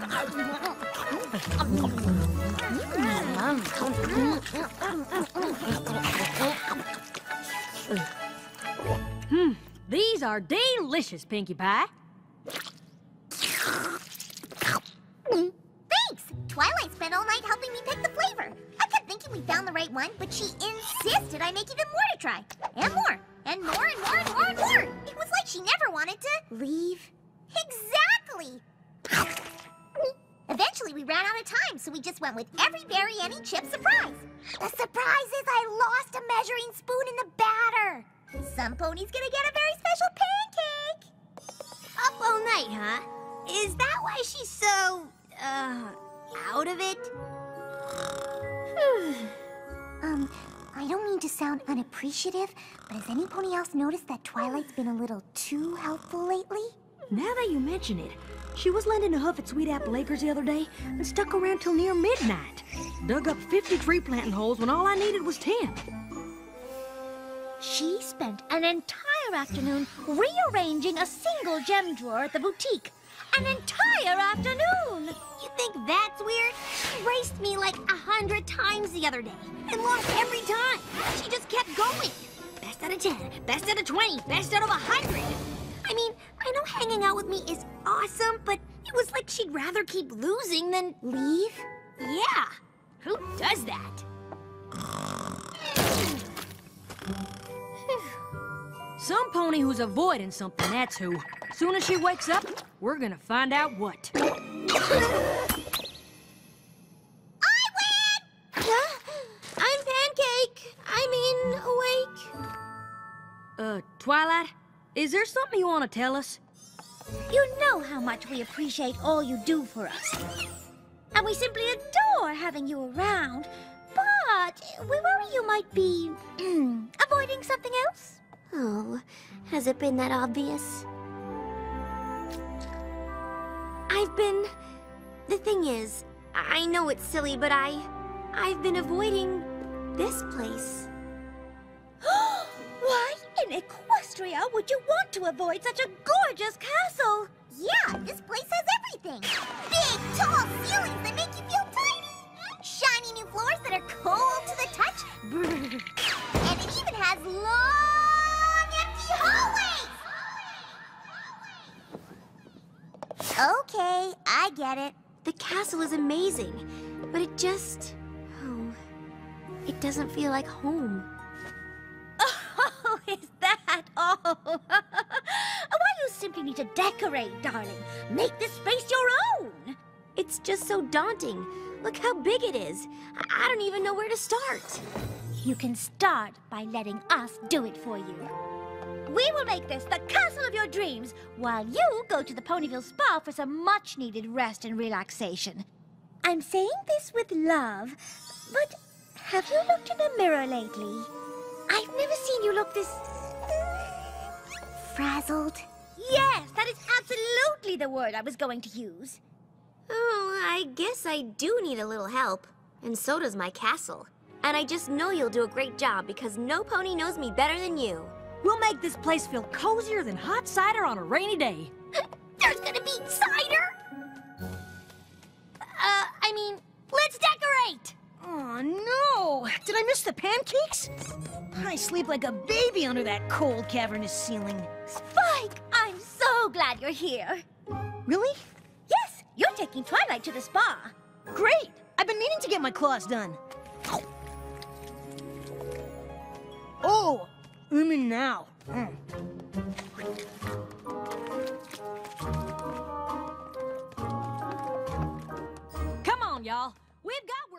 These are delicious, Pinkie Pie. Thanks! Twilight spent all night helping me pick the flavor. I kept thinking we found the right one, but she insisted I make even more to try. And more. And more and more and more and more. It was like she never wanted to leave. Exactly! Eventually, we ran out of time, so we just went with every berry, any chip surprise. The surprise is I lost a measuring spoon in the batter. Some pony's gonna get a very special pancake. Up all night, huh? Is that why she's so, out of it? I don't mean to sound unappreciative, but has any pony else noticed that Twilight's been a little too helpful lately? Now that you mention it, she was lending a hoof at Sweet Apple Acres the other day and stuck around till near midnight. Dug up 50 tree planting holes when all I needed was 10. She spent an entire afternoon rearranging a single gem drawer at the boutique. An entire afternoon! You think that's weird? She raced me like 100 times the other day and lost every time. She just kept going. Best out of 10, best out of 20, best out of 100. I mean, I know hanging out with me is awesome, but it was like she'd rather keep losing than Leave? Yeah. Who does that? Some pony who's avoiding something, that's who. Soon as she wakes up, we're gonna find out what. I win! I'm Pancake. awake. Twilight, is there something you want to tell us? You know how much we appreciate all you do for us. And we simply adore having you around. But we worry you might be avoiding something else. Oh, has it been that obvious? The thing is, I know it's silly, but I've been avoiding this place. Why in Equestria would you want to avoid such a gorgeous castle? Yeah, this place has everything. Big, tall ceilings that make you feel tiny. Shiny new floors that are cold to the touch. And it even has long, empty hallways. Okay, I get it. The castle is amazing, but it just... oh, it doesn't feel like home. Oh, is that all? Why, you simply need to decorate, darling. Make this space your own. It's just so daunting. Look how big it is. I don't even know where to start. You can start by letting us do it for you. We will make this the castle of your dreams, while you go to the Ponyville Spa for some much-needed rest and relaxation. I'm saying this with love, but have you looked in a mirror lately? I've never seen you look this... frazzled. Yes, that is absolutely the word I was going to use. Oh, I guess I do need a little help. And so does my castle. And I just know you'll do a great job because no pony knows me better than you. We'll make this place feel cozier than hot cider on a rainy day. There's gonna be cider? Let's decorate! Oh, no! Did I miss the pancakes? I sleep like a baby under that cold, cavernous ceiling. Spike, I'm so glad you're here. Really? Yes, you're taking Twilight to the spa. Great! I've been meaning to get my claws done. Oh, I'm in now. Come on, y'all. We've got